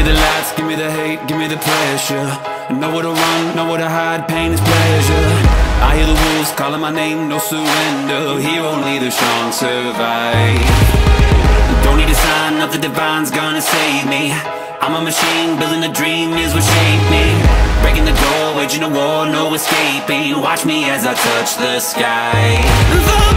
me the lights, give me the hate, give me the pressure. I know where to run, know where to hide, pain is pleasure. I hear the wolves calling my name, no surrender. Here only the strong survive. Don't need a sign, nothing divine's gonna save me. I'm a machine, building a dream is what shaped me. Breaking the door, waging a war, no escaping. Watch me as I touch the sky.